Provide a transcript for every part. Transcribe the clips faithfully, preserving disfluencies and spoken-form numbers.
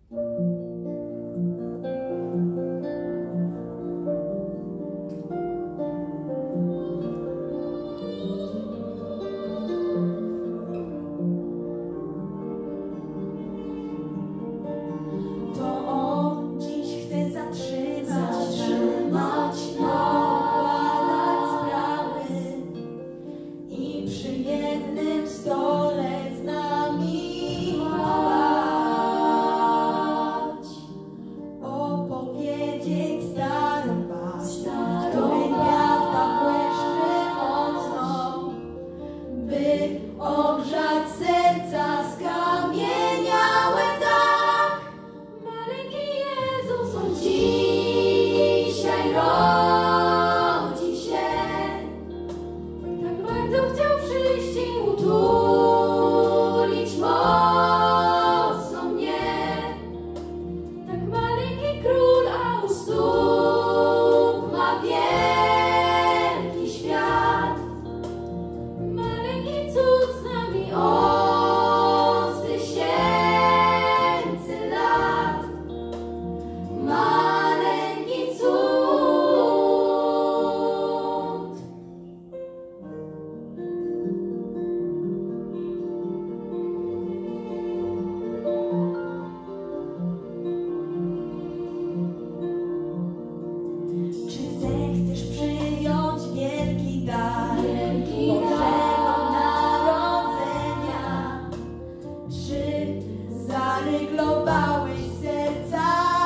Ogrzać serca skamieniałe tak. Maleńki Jezus, on dzisiaj rodzi się. Tak bardzo chciał przyjść i utulić mocno mnie. Tak maleńki król, a u stóp ma wielki świat. Maleńki cud z nami od tysięcy lat. Maleńki cud. Czy zechcesz przyjąć wielki dar Bożego Narodzenia? Czy zaryglowałeś serca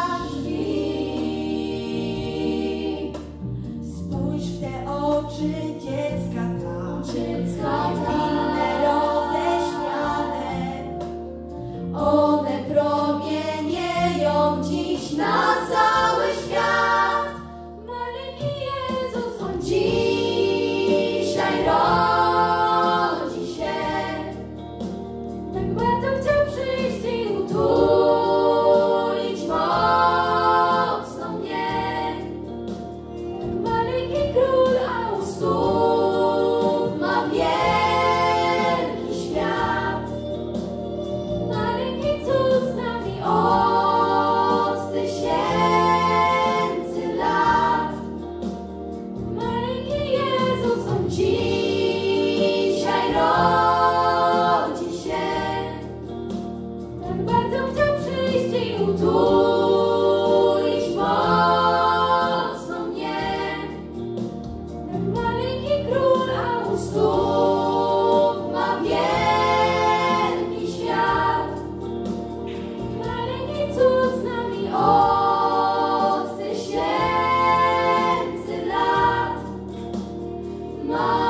drzwi? Spójrz w te oczy dziecka tam, niewinne, roześmiane. One promienieją dziś na cały świat. Maleńki Jezus, on dzisiaj rodzi się. Tak bardzo chciał przyjść i utulić mocno mnie. Tak maleńki król, a u stóp ma wielki świat. Maleńki cud z nami od tysięcy lat. Maleńki Jezus, on dzisiaj rodzi się. Tak bardzo chciał przyjść i utulić mocno mnie. Tak maleńki król, a u stóp ma wielki świat. Maleńki cud z nami od tysięcy lat.